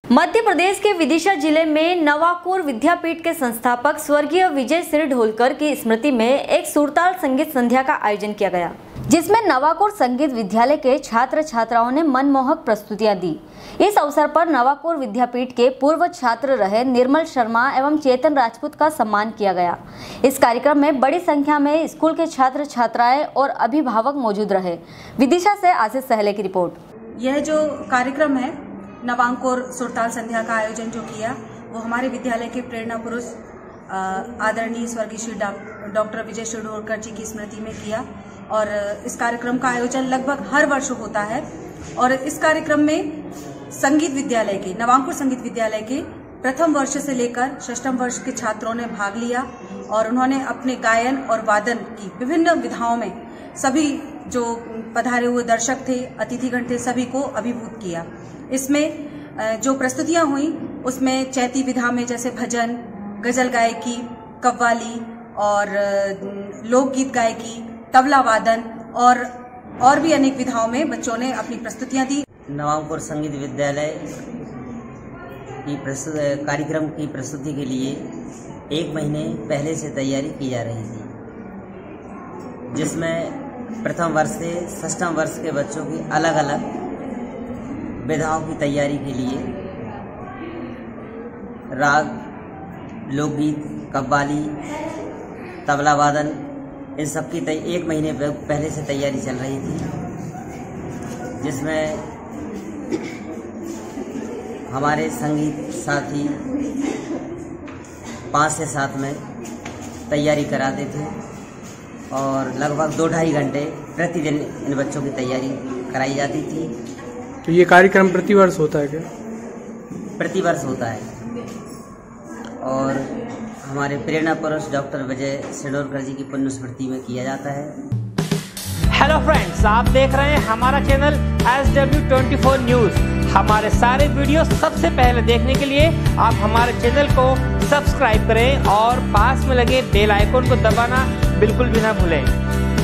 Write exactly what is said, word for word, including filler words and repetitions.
मध्य प्रदेश के विदिशा जिले में नवाकोर विद्यापीठ के संस्थापक स्वर्गीय विजय सिरढोलकर की स्मृति में एक सुरताल संगीत संध्या का आयोजन किया गया, जिसमें नवाकोर संगीत विद्यालय के छात्र छात्राओं ने मनमोहक प्रस्तुतियां दी। इस अवसर पर नवाकोर विद्यापीठ के पूर्व छात्र रहे निर्मल शर्मा एवं चेतन राजपूत का सम्मान किया गया। इस कार्यक्रम में बड़ी संख्या में स्कूल के छात्र छात्राएं और अभिभावक मौजूद रहे। विदिशा से आशीष सहले की रिपोर्ट। यह जो कार्यक्रम है नवाकोर सुरताल संध्या का आयोजन जो किया वो हमारे विद्यालय के प्रेरणा पुरुष आदरणीय स्वर्गीय श्री डॉक्टर विजय सिरढोलकर जी की स्मृति में किया। और इस कार्यक्रम का आयोजन लगभग हर वर्ष होता है और इस कार्यक्रम में संगीत विद्यालय के नवाकोर संगीत विद्यालय के प्रथम वर्ष से लेकर षष्ठम वर्ष के छात्रों ने भाग लिया और उन्होंने अपने गायन और वादन की विभिन्न विधाओं में सभी जो पधारे हुए दर्शक थे, अतिथिगण थे, सभी को अभिभूत किया। इसमें जो प्रस्तुतियां हुई उसमें चैती विधा में जैसे भजन, गजल गायकी, कव्वाली और लोकगीत गायकी, तबला वादन और और भी अनेक विधाओं में बच्चों ने अपनी प्रस्तुतियां दी। नवाकोर संगीत विद्यालय की कार्यक्रम की प्रस्तुति के लिए एक महीने पहले से तैयारी की जा रही थी, जिसमें प्रथम वर्ष से षष्ठम वर्ष के बच्चों की अलग अलग विधाओं की तैयारी के लिए राग, लोकगीत, कव्वाली, तबला वादन इन सब की एक महीने पहले से तैयारी चल रही थी, जिसमें हमारे संगीत साथी पाँच से सात में तैयारी कराते थे और लगभग दो ढाई घंटे प्रतिदिन इन बच्चों की तैयारी कराई जाती थी। तो ये कार्यक्रम प्रतिवर्ष होता है क्या? प्रतिवर्ष होता है और हमारे प्रेरणा पुरुष डॉक्टर विजय सिरढोलकर जी की पुण्य स्मृति में किया जाता है। हेलो फ्रेंड्स, आप देख रहे हैं हमारा channel S W twenty four news. हमारे सारे वीडियो सबसे पहले देखने के लिए आप हमारे चैनल को सब्सक्राइब करें और पास में लगे बेल आइकन को दबाना बिल्कुल भी ना भूलें।